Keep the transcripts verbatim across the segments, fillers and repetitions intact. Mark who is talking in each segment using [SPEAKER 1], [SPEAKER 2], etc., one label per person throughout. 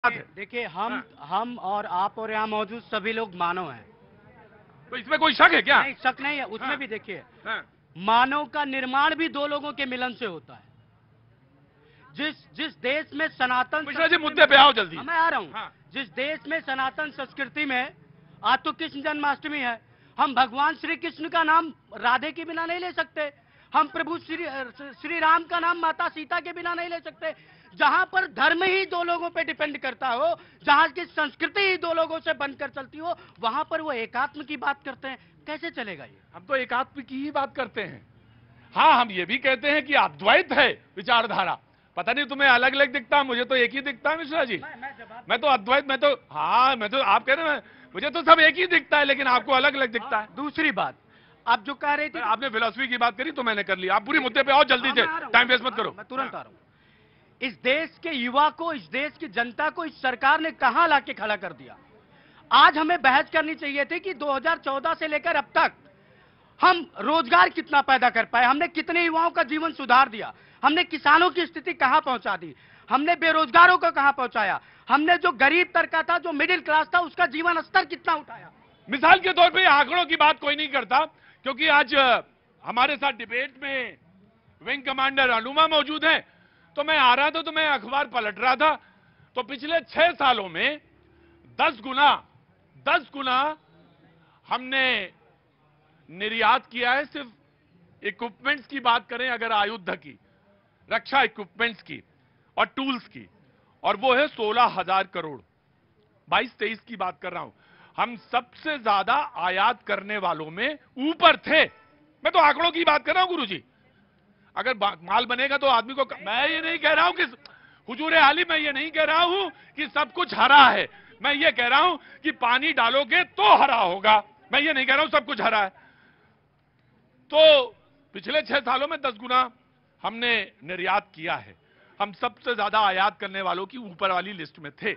[SPEAKER 1] देखिए हम हाँ। हम और आप और यहाँ मौजूद सभी लोग मानव हैं,
[SPEAKER 2] तो इसमें कोई शक है क्या?
[SPEAKER 1] नहीं, शक नहीं है उसमें हाँ। भी देखिए
[SPEAKER 2] हाँ।
[SPEAKER 1] मानव का निर्माण भी दो लोगों के मिलन से होता है। जिस जिस देश में सनातन
[SPEAKER 2] मिश्रा जी मुद्दे पे आओ जल्दी।
[SPEAKER 1] मैं आ रहा हूँ
[SPEAKER 2] हाँ।
[SPEAKER 1] जिस देश में सनातन संस्कृति में आज तो कृष्ण जन्माष्टमी है, हम भगवान श्री कृष्ण का नाम राधे के बिना नहीं ले सकते, हम प्रभु श्री श्री राम का नाम माता सीता के बिना नहीं ले सकते। जहां पर धर्म ही दो लोगों पे डिपेंड करता हो, जहां की संस्कृति ही दो लोगों से बनकर चलती हो, वहां पर वो एकात्म की बात करते हैं, कैसे चलेगा ये?
[SPEAKER 2] हम तो एकात्म की ही बात करते हैं। हाँ, हम ये भी कहते हैं कि अद्वैत है विचारधारा। पता नहीं तुम्हें अलग अलग दिखता है, मुझे तो एक ही दिखता है मिश्रा जी।
[SPEAKER 1] मैं, मैं,
[SPEAKER 2] मैं तो अद्वैत, मैं तो हाँ मैं तो आप कह रहे हैं मुझे तो सब एक ही दिखता है, लेकिन आपको अलग अलग दिखता है।
[SPEAKER 1] दूसरी बात आप जो कह रहे थे,
[SPEAKER 2] आपने फिलॉसफी की बात करी तो मैंने कर ली। आप पूरी मुद्दे पे आओ जल्दी से, टाइम वेस्ट मत करो।
[SPEAKER 1] मैं तुरंत आ रहा हूं। इस देश के युवा को, इस देश की जनता को इस सरकार ने कहां लाके खड़ा कर दिया। आज हमें बहस करनी चाहिए थी कि दो हज़ार चौदह से लेकर अब तक हम रोजगार कितना पैदा कर पाए, हमने कितने युवाओं का जीवन सुधार दिया, हमने किसानों की स्थिति कहां पहुंचा दी, हमने बेरोजगारों को कहां पहुंचाया, हमने जो गरीब तबका था, जो मिडिल क्लास था, उसका जीवन स्तर कितना उठाया।
[SPEAKER 2] मिसाल के तौर पे आंकड़ों की बात कोई नहीं करता, क्योंकि आज हमारे साथ डिबेट में विंग कमांडर अनुमा मौजूद है। तो मैं आ रहा था तो मैं अखबार पलट रहा था, तो पिछले छह सालों में दस गुना दस गुना हमने निर्यात किया है। सिर्फ इक्विपमेंट्स की बात करें, अगर आयुध की, रक्षा इक्विपमेंट्स की और टूल्स की, और वो है सोलह हजार करोड़। बाईस तेईस की बात कर रहा हूं। हम सबसे ज्यादा आयात करने वालों में ऊपर थे। मैं तो आंकड़ों की बात कर रहा हूं गुरुजी। अगर माल बनेगा तो आदमी को, मैं ये नहीं कह रहा हूं कि हुजूर आली, मैं ये नहीं कह रहा हूं कि सब कुछ हरा है, मैं ये कह रहा हूं कि पानी डालोगे तो हरा होगा। मैं ये नहीं कह रहा हूं सब कुछ हरा है। तो पिछले छह सालों में दस गुना हमने निर्यात किया है। हम सबसे ज्यादा आयात करने वालों की ऊपर वाली लिस्ट में थे।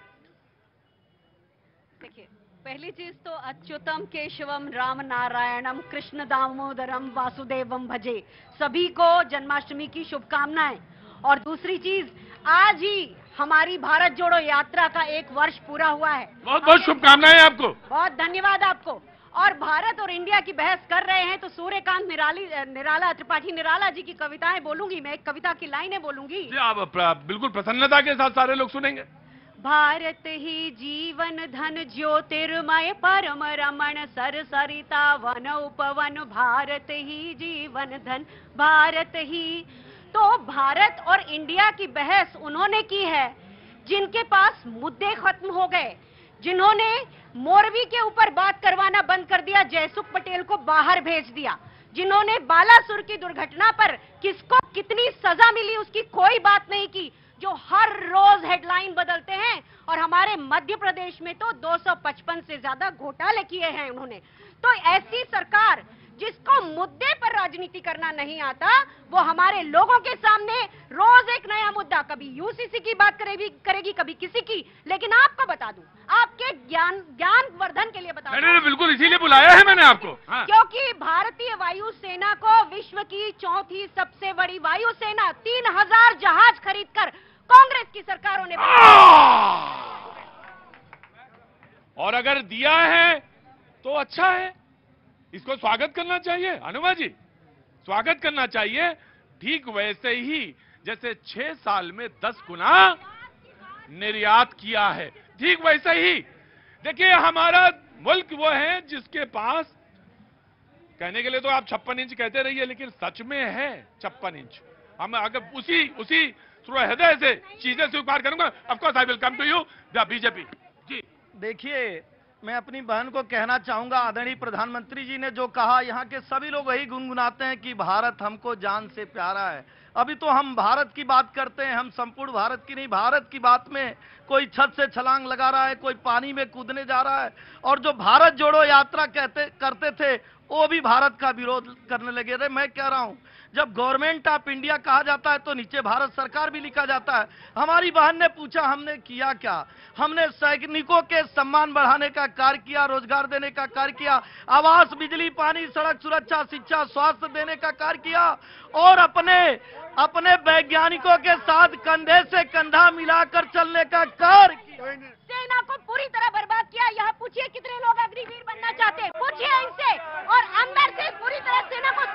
[SPEAKER 3] देखिए, पहली चीज तो अच्युतम केशवम राम नारायणम कृष्ण दामोदरम वासुदेवम भजे, सभी को जन्माष्टमी की शुभकामनाएं। और दूसरी चीज, आज ही हमारी भारत जोड़ो यात्रा का एक वर्ष पूरा हुआ है।
[SPEAKER 2] बहुत बहुत शुभकामनाएं आपको।
[SPEAKER 3] बहुत धन्यवाद आपको। और भारत और इंडिया की बहस कर रहे हैं तो सूर्यकांत निराली निराला त्रिपाठी निराला जी की कविताएं बोलूंगी, मैं एक कविता की लाइनें बोलूंगी
[SPEAKER 2] जी। आप बिल्कुल प्रसन्नता के साथ सारे लोग सुनेंगे।
[SPEAKER 3] भारत ही जीवन धन ज्योतिर्मय परम रमण सर सरिता वन उपवन, भारत ही जीवन धन, भारत ही। तो भारत और इंडिया की बहस उन्होंने की है जिनके पास मुद्दे खत्म हो गए, जिन्होंने मोरवी के ऊपर बात करवाना बंद कर दिया, जयसुख पटेल को बाहर भेज दिया, जिन्होंने बालासुर की दुर्घटना पर किसको कितनी सजा मिली उसकी कोई बात नहीं की, जो हर रोज हेडलाइन बदलते हैं। और हमारे मध्य प्रदेश में तो दो सौ पचपन से ज्यादा घोटाले किए हैं उन्होंने। तो ऐसी सरकार जिसको मुद्दे पर राजनीति करना नहीं आता, वो हमारे लोगों के सामने रोज एक नया मुद्दा, कभी यूसीसी की बात करेगी करेगी कभी किसी की। लेकिन आपको बता दूं, आपके ज्ञान ज्ञान वर्धन के लिए बता दूं,
[SPEAKER 2] नहीं, बिल्कुल इसीलिए बुलाया है मैंने आपको। हाँ।
[SPEAKER 3] क्योंकि भारतीय वायुसेना को विश्व की चौथी सबसे बड़ी वायुसेना, तीन हजार जहाज खरीदकर कांग्रेस की सरकारों ने
[SPEAKER 2] और अगर दिया है तो अच्छा है, इसको स्वागत करना चाहिए। अनुमा जी, स्वागत करना चाहिए। ठीक वैसे ही जैसे छह साल में दस गुना निर्यात किया है, ठीक वैसे ही देखिए हमारा मुल्क वो है जिसके पास, कहने के लिए तो आप छप्पन इंच कहते रहिए, लेकिन सच में है छप्पन इंच। हम अगर उसी उसी हृदय से चीजें स्वीकार करूंगा। Of course I will come to you the BJP ji.
[SPEAKER 4] देखिए, मैं अपनी बहन को कहना चाहूंगा, आदरणीय प्रधानमंत्री जी ने जो कहा, यहाँ के सभी लोग वही गुनगुनाते हैं कि भारत हमको जान से प्यारा है। अभी तो हम भारत की बात करते हैं, हम संपूर्ण भारत की नहीं, भारत की बात में कोई छत से छलांग लगा रहा है, कोई पानी में कूदने जा रहा है। और जो भारत जोड़ो यात्रा कहते करते थे वो भी भारत का विरोध करने लगे थे। मैं कह रहा हूं, जब गवर्नमेंट ऑफ इंडिया कहा जाता है तो नीचे भारत सरकार भी लिखा जाता है। हमारी बहन ने पूछा हमने किया क्या? हमने सैनिकों के सम्मान बढ़ाने का कार्य किया, रोजगार देने का कार्य किया, आवास, बिजली, पानी, सड़क सुरक्षा, शिक्षा, स्वास्थ्य देने का कार्य किया, और अपने अपने वैज्ञानिकों के साथ कंधे से कंधा मिलाकर चलने का कार्य किया।
[SPEAKER 3] सेना को पूरी तरह बर्बाद किया। यहाँ पूछिए कितने लोग अग्निवीर बनना चाहते हैं, पूछिए इनसे, और अंदर से पूरी तरह सेना को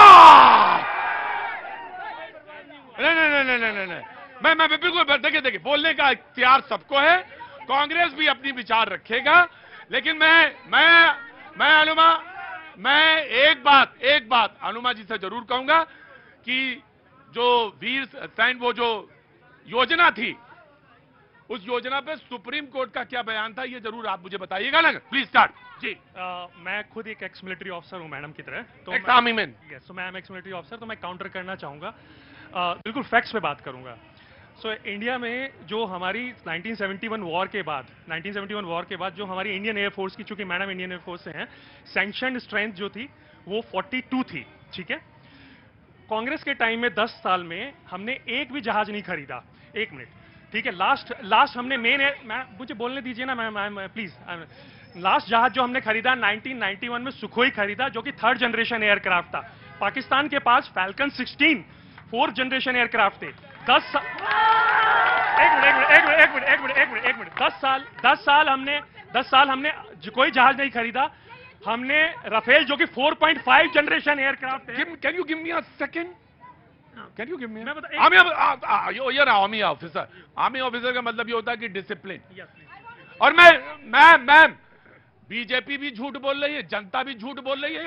[SPEAKER 2] नहीं नहीं नहीं नहीं नहीं मैं मैं बिल्कुल देखिए देखिए बोलने का इख्तियार सबको है, कांग्रेस भी अपनी विचार रखेगा, लेकिन मैं मैं मैं अनुमा मैं एक बात एक बात अनुमा जी से जरूर कहूंगा कि जो वीर सैन वो जो योजना थी, उस योजना पे सुप्रीम कोर्ट का क्या बयान था, ये जरूर आप मुझे बताइएगा ना। प्लीज स्टार्ट जी।
[SPEAKER 5] आ, मैं खुद एक एक्स मिलिट्री ऑफिसर हूं मैडम की तरह, तो
[SPEAKER 2] एक्स आर्मी मैन।
[SPEAKER 5] यस, तो मैं एक्स मिलिट्री ऑफिसर, तो मैं काउंटर करना चाहूंगा, आ, बिल्कुल फैक्ट्स पे बात करूंगा। सो so, इंडिया में जो हमारी नाइनटीन सेवेंटी वन वॉर के बाद नाइनटीन सेवेंटी वन वॉर के बाद जो हमारी इंडियन एयरफोर्स की, चूंकि मैडम इंडियन एयरफोर्स से हैं, सैंक्शनड स्ट्रेंथ जो थी वो बयालीस थी, ठीक है। कांग्रेस के टाइम में दस साल में हमने एक भी जहाज नहीं खरीदा। एक मिनट, ठीक है। लास्ट लास्ट हमने मेन मैं मुझे बोलने दीजिए ना मैम, प्लीज। लास्ट जहाज जो हमने खरीदा नाइनटीन नाइंटी वन में सुखोई खरीदा, जो कि थर्ड जनरेशन एयरक्राफ्ट था। पाकिस्तान के पास Falcon sixteen fourth generation aircraft थे। दस एक मिनट एक मिनट एक मिनट एक मिनट एक मिनट एक मिनट दस साल दस साल हमने दस साल हमने कोई जहाज नहीं खरीदा। हमने राफेल जो कि four point five generation aircraft है।
[SPEAKER 2] Can you give me a second? Can you give me?
[SPEAKER 5] मैं बता-
[SPEAKER 2] आर्मी ये ना आर्मी ऑफिसर आर्मी ऑफिसर का मतलब ये होता है कि डिसिप्लिन। और मैं मैं मैम बीजेपी भी झूठ बोल रही है, जनता भी झूठ बोल रही है।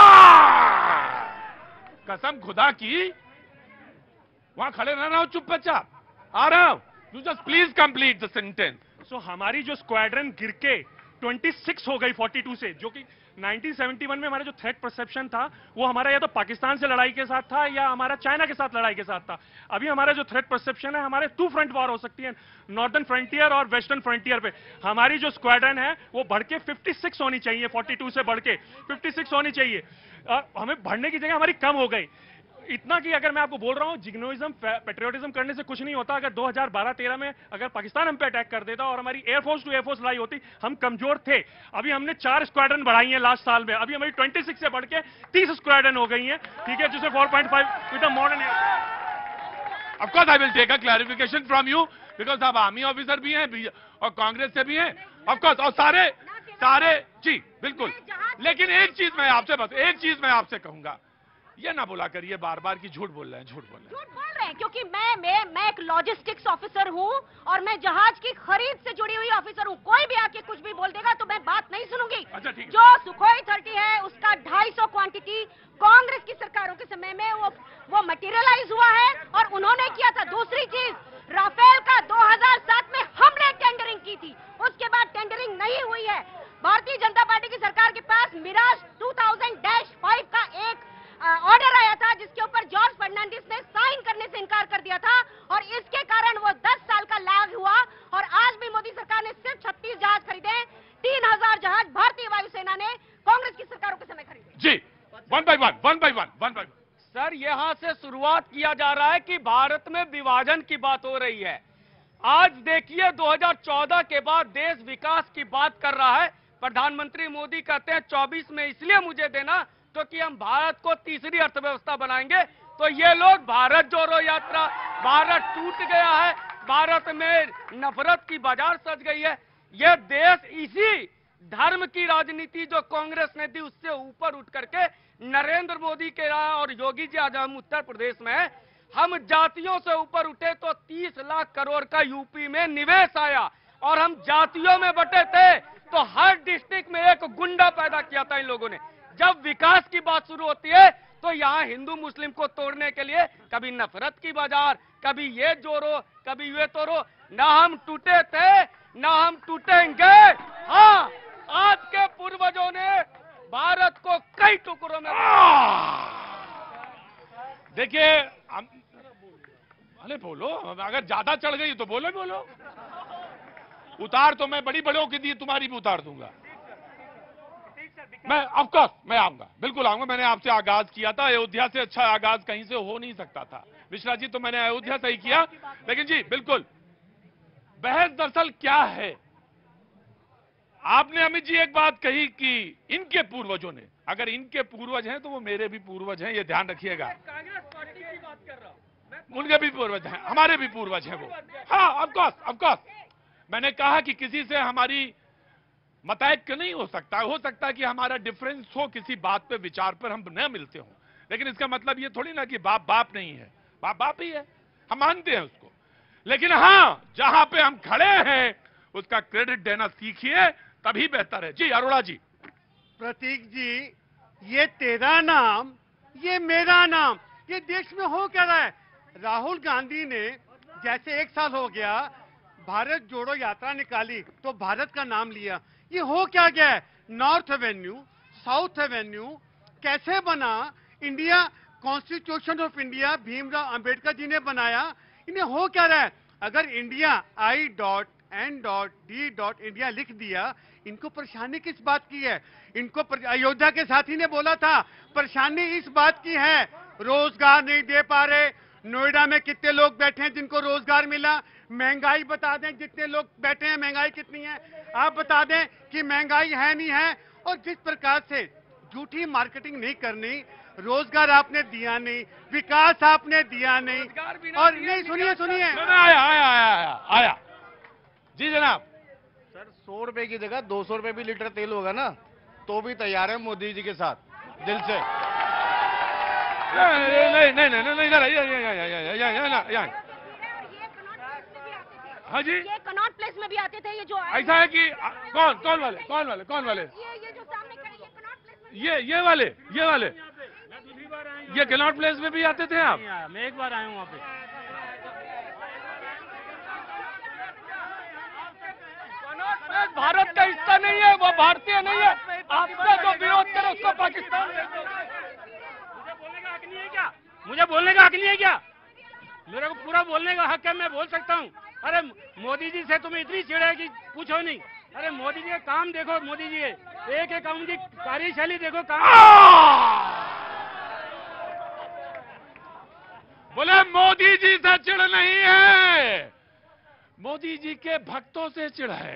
[SPEAKER 2] कसम खुदा की, वहां खड़े रहना हो, चुपचाप आ रहा हूं। You just please complete the sentence.
[SPEAKER 5] So हमारी जो स्क्वाड्रन गिर के छब्बीस हो गई बयालीस से, जो कि नाइनटीन सेवेंटी वन में हमारा जो थ्रेट परसेप्शन था वो हमारा या तो पाकिस्तान से लड़ाई के साथ था या हमारा चाइना के साथ लड़ाई के साथ था। अभी हमारा जो थ्रेट परसेप्शन है, हमारे टू फ्रंट वॉर हो सकती है, नॉर्दर्न फ्रंटियर और वेस्टर्न फ्रंटियर पे। हमारी जो स्क्वाड्रन है वो बढ़ के छप्पन होनी चाहिए, बयालीस से बढ़ के छप्पन होनी चाहिए। आ, हमें बढ़ने की जगह हमारी कम हो गई। इतना कि अगर मैं आपको बोल रहा हूं, जिग्नोइज्म पेट्रियोटिज्म करने से कुछ नहीं होता। अगर दो हज़ार बारह तेरह में अगर पाकिस्तान हम पे अटैक कर देता और हमारी एयरफोर्स टू एयरफोर्स लड़ाई होती, हम कमजोर थे। अभी हमने चार स्क्वाड्रन बढ़ाई हैं लास्ट साल में, अभी हमारी छब्बीस से बढ़ के तीस स्क्वाड्रन हो गई हैं, ठीक है, जिसे four point five with a modern.
[SPEAKER 2] Of course I will take a clarification from you, because आप आर्मी ऑफिसर भी हैं और कांग्रेस से भी हैं, ऑफ कोर्स, और सारे सारे जी बिल्कुल। लेकिन एक चीज मैं आपसे बस एक चीज मैं आपसे कहूंगा, ये ना बोला करिए बार बार कि झूठ बोल रहे हैं झूठ बोल रहे हैं
[SPEAKER 3] झूठ बोल रहे हैं, क्योंकि मैं मैं मैं एक लॉजिस्टिक्स ऑफिसर हूं और मैं जहाज की खरीद से जुड़ी हुई ऑफिसर हूं। कोई भी आके कुछ भी बोल देगा तो मैं बात नहीं सुनूंगी।
[SPEAKER 2] अच्छा, ठीक है।
[SPEAKER 3] जो सुखोई थर्टी है उसका ढाई सौ क्वांटिटी कांग्रेस की सरकारों के समय में वो वो मटेरियलाइज हुआ है और उन्होंने किया था। दूसरी चीज, राफेल का दो हज़ार सात में हमने टेंडरिंग की थी, उसके बाद टेंडरिंग नहीं हुई है। भारतीय जनता पार्टी की सरकार के पास मिराज टू थाउज़ेंड फाइव का एक ऑर्डर आया था, जिसके ऊपर जॉर्ज फर्नांडिस ने साइन करने से इनकार कर दिया था और इसके कारण वो दस साल का लैग हुआ। और आज भी मोदी सरकार ने सिर्फ छत्तीस जहाज खरीदे, तीन हजार जहाज भारतीय वायुसेना ने कांग्रेस की सरकारों के समय खरीदे।
[SPEAKER 2] जी, one by one one by one one by one.
[SPEAKER 1] Sir, यहां से शुरुआत किया जा रहा है कि भारत में विभाजन की बात हो रही है। आज देखिए, दो हज़ार चौदह के बाद देश विकास की बात कर रहा है। प्रधानमंत्री मोदी कहते हैं चौबीस में इसलिए मुझे देना क्योंकि हम भारत को तीसरी अर्थव्यवस्था बनाएंगे। तो ये लोग भारत जोड़ो यात्रा, भारत टूट गया है, भारत में नफरत की बाजार सज गई है। ये देश इसी धर्म की राजनीति जो कांग्रेस ने दी उससे ऊपर उठ करके नरेंद्र मोदी के और योगी जी, आज हम उत्तर प्रदेश में हैं, हम जातियों से ऊपर उठे तो तीस लाख करोड़ का यूपी में निवेश आया और हम जातियों में बटे थे तो हर डिस्ट्रिक्ट में एक गुंडा पैदा किया था इन लोगों ने। जब विकास की बात शुरू होती है तो यहाँ हिंदू मुस्लिम को तोड़ने के लिए कभी नफरत की बाजार, कभी ये जोड़ो कभी ये तोड़ो। ना हम टूटे थे ना हम टूटेंगे। हाँ, आज के पूर्वजों ने भारत को कई टुकड़ों में।
[SPEAKER 2] देखिए, अरे बोलो, अगर ज्यादा चढ़ गई तो बोलो बोलो। उतार तो मैं बड़ी बड़ों की दी, तुम्हारी भी उतार दूंगा मैं। ऑफ कोर्स मैं आऊंगा, बिल्कुल आऊंगा। मैंने आपसे आगाज किया था, अयोध्या से अच्छा आगाज कहीं से हो नहीं सकता था मिश्रा जी, तो मैंने अयोध्या से ही किया। लेकिन जी बिल्कुल, बहस दरअसल क्या है, आपने अमित जी एक बात कही कि इनके पूर्वजों ने, अगर इनके पूर्वज हैं तो वो मेरे भी पूर्वज हैं, ये ध्यान रखिएगा।
[SPEAKER 1] कांग्रेस पार्टी की बात कर रहा हूं।
[SPEAKER 2] उनके भी पूर्वज हैं, हमारे भी पूर्वज हैं वो। हाँ, ऑफ कोर्स ऑफ कोर्स। मैंने कहा कि किसी से हमारी मतैक्य नहीं हो सकता, हो सकता है कि हमारा डिफरेंस हो किसी बात पे, विचार पर हम न मिलते हो, लेकिन इसका मतलब ये थोड़ी ना कि बाप बाप नहीं है, बाप बाप ही है, हम मानते हैं उसको। लेकिन हाँ, जहां पे हम खड़े हैं उसका क्रेडिट देना सीखिए, तभी बेहतर है। जी अरोड़ा जी।
[SPEAKER 6] प्रतीक जी, ये तेरा नाम, ये मेरा नाम, ये देश में हो क्या रहा है? राहुल गांधी ने जैसे एक साल हो गया भारत जोड़ो यात्रा निकाली तो भारत का नाम लिया, ये हो क्या गया है? नॉर्थ एवेन्यू, साउथ एवेन्यू कैसे बना? India constitution of India Bhimrao Ambedkar ji ने बनाया, इन्हें हो क्या रहा है? अगर India I dot N dot D dot India लिख दिया, इनको परेशानी किस बात की है? इनको पर... अयोध्या के साथी ने बोला था परेशानी इस बात की है रोजगार नहीं दे पा रहे। नोएडा में कितने लोग बैठे हैं जिनको रोजगार मिला? महंगाई बता दें, जितने लोग बैठे हैं महंगाई कितनी है आप बता दें कि महंगाई है नहीं है। और जिस प्रकार से झूठी मार्केटिंग नहीं करनी, रोजगार आपने दिया नहीं, विकास आपने दिया नहीं। और नहीं, सुनिए सुनिए
[SPEAKER 2] आया आया आया आया जी जनाब।
[SPEAKER 4] सर, सौ रुपए की जगह दो सौ रुपए भी लीटर तेल होगा ना तो भी तैयार है मोदी जी के साथ, दिल से।
[SPEAKER 2] नहीं नहीं नहीं नहीं, हाँ जी,
[SPEAKER 7] ये कनॉट प्लेस में भी आते थे। ये जो
[SPEAKER 2] ऐसा है कि कौन कौन वाले कौन वाले कौन वाले
[SPEAKER 7] ये ये जो सामने खड़े ये कनॉट प्लेस में
[SPEAKER 2] ये ये वाले ये वाले ये कनॉट प्लेस में भी आते थे आप?
[SPEAKER 1] मैं एक बार आया हूँ वहाँ पे। भारत का हिस्सा नहीं है, वो भारतीय नहीं है। आपने जो विरोध करे उसको पाकिस्तान। मुझे बोलने का हक नहीं है क्या? मुझे बोलने का हक नहीं है क्या? मेरे को पूरा बोलने का हक है, मैं बोल सकता हूँ। अरे मोदी जी से तुम्हें इतनी चिढ़ कि पूछो नहीं। अरे मोदी जी का काम देखो, मोदी जी एक एक उनकी कार्यशैली देखो, काम।
[SPEAKER 2] बोले मोदी जी से चिढ़ नहीं है, मोदी जी के भक्तों से चिढ़ है।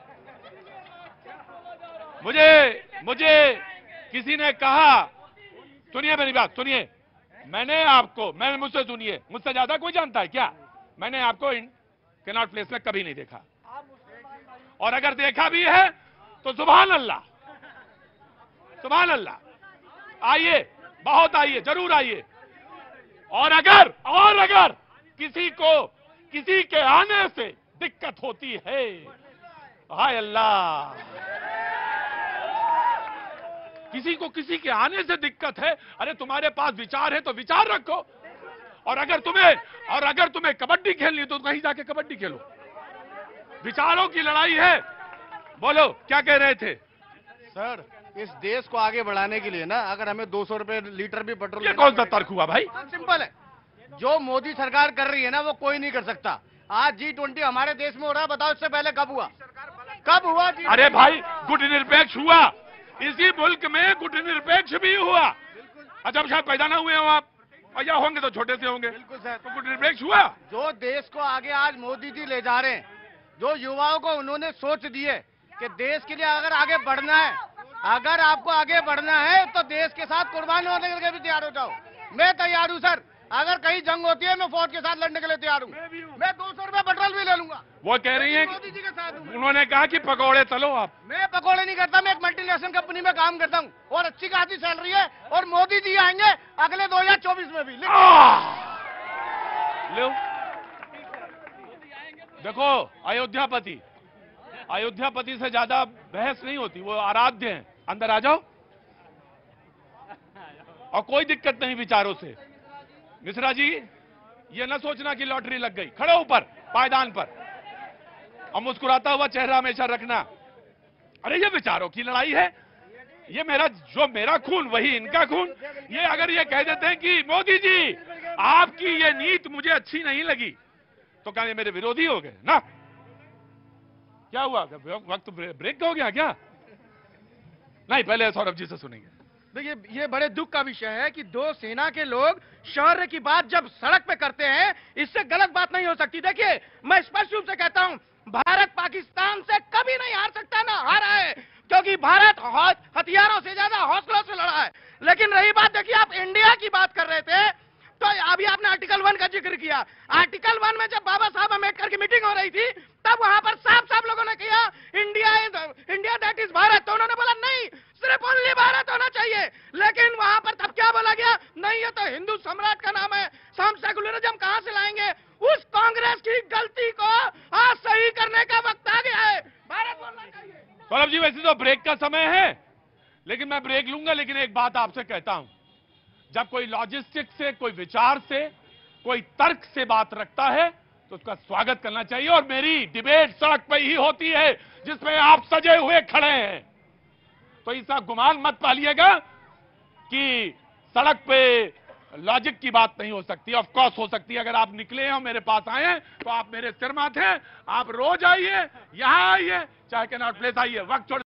[SPEAKER 2] मुझे मुझे किसी ने कहा, सुनिए मेरी बात सुनिए, मैंने आपको, मैंने मुझसे सुनिए, मुझसे ज्यादा कोई जानता है क्या? मैंने आपको कनॉट प्लेस में कभी नहीं देखा, और अगर देखा भी है तो सुभान अल्लाह, सुभान अल्लाह। आइए, बहुत आइए, जरूर आइए। और अगर और अगर किसी को किसी के आने से दिक्कत होती है, हाय अल्लाह, किसी को किसी के आने से दिक्कत है, अरे तुम्हारे पास विचार है तो विचार रखो। और अगर तुम्हें और अगर तुम्हें कबड्डी खेलनी है तो कहीं जाके कबड्डी खेलो। विचारों की लड़ाई है। बोलो क्या कह रहे थे?
[SPEAKER 4] सर, इस देश को आगे बढ़ाने के लिए ना, अगर हमें दो सौ रुपए लीटर भी पेट्रोल,
[SPEAKER 2] ये कौन सा तर्क हुआ भाई?
[SPEAKER 4] सिंपल है, जो मोदी सरकार कर रही है ना वो कोई नहीं कर सकता। आज जी ट्वेंटी हमारे देश में हो रहा है, बताओ इससे पहले कब हुआ? कब हुआ जी?
[SPEAKER 2] अरे भाई, गुटनिरपेक्ष हुआ, इसी मुल्क में गुटनिरपेक्ष भी हुआ। अच्छा, शायद पैदा ना हुए हो आप, या होंगे तो छोटे से होंगे।
[SPEAKER 4] बिल्कुल सर,
[SPEAKER 2] तो गुटनिरपेक्ष हुआ।
[SPEAKER 4] जो देश को आगे आज मोदी जी ले जा रहे हैं, जो युवाओं को उन्होंने सोच दी है कि देश के लिए अगर आगे बढ़ना है, अगर आपको आगे बढ़ना है तो देश के साथ कुर्बानी होने के लिए भी तैयार हो जाओ। मैं तैयार हूँ सर, अगर कहीं जंग होती है मैं फौज के साथ लड़ने के लिए तैयार हूँ। मैं दो सौ रुपए पेट्रोल भी ले लूंगा।
[SPEAKER 2] वो कह रही है,
[SPEAKER 4] मोदी जी के साथ हूँ।
[SPEAKER 2] उन्होंने कहा कि पकौड़े तलो आप।
[SPEAKER 4] मैं पकौड़े नहीं करता, मैं एक मल्टीनेशनल कंपनी में काम करता हूँ और अच्छी खासी सैलरी है, और मोदी जी आएंगे अगले दो हजार चौबीस में भी।
[SPEAKER 2] लो देखो, अयोध्यापति अयोध्यापति से ज्यादा बहस नहीं होती, वो आराध्य हैं। अंदर आ जाओ, और कोई दिक्कत नहीं विचारों से। मिश्रा जी, ये न सोचना कि लॉटरी लग गई। खड़ो ऊपर पायदान पर, और मुस्कुराता हुआ चेहरा हमेशा रखना। अरे ये विचारों की लड़ाई है, ये मेरा जो मेरा खून वही इनका खून। ये अगर ये कह देते हैं कि मोदी जी आपकी ये नीति मुझे अच्छी नहीं लगी, तो क्या ये मेरे विरोधी हो गए ना? क्या हुआ, वक्त ब्रेक हो गया क्या? नहीं, पहले सौरभ जी से सुनेंगे।
[SPEAKER 6] देखिए, ये बड़े दुख का विषय है कि दो सेना के लोग शौर्य की बात जब सड़क पे करते हैं, इससे गलत बात नहीं हो सकती। देखिए, मैं स्पष्ट रूप से कहता हूं, भारत पाकिस्तान से कभी नहीं हार सकता, ना हारा है, क्योंकि भारत हथियारों से ज्यादा हौसलों से लड़ा है। लेकिन रही बात, देखिए आप इंडिया की बात कर रहे थे, तो अभी आपने आर्टिकल वन का जिक्र
[SPEAKER 2] जी वैसे तो ब्रेक का समय है, लेकिन मैं ब्रेक लूंगा, लेकिन एक बात आपसे कहता हूं, जब कोई लॉजिस्टिक से, कोई विचार से, कोई तर्क से बात रखता है तो उसका स्वागत करना चाहिए। और मेरी डिबेट सड़क पर ही होती है जिसमें आप सजे हुए खड़े हैं। तो इसका गुमान मत पालिएगा कि सड़क पे लॉजिक की बात नहीं हो सकती। ऑफ कोर्स हो सकती है, अगर आप निकले हैं और मेरे पास आए हैं तो आप मेरे सिर माथे हैं। आप रोज आइए, यहां आइए, चाहे कैनॉट प्लेस आइए, वक्त छोड़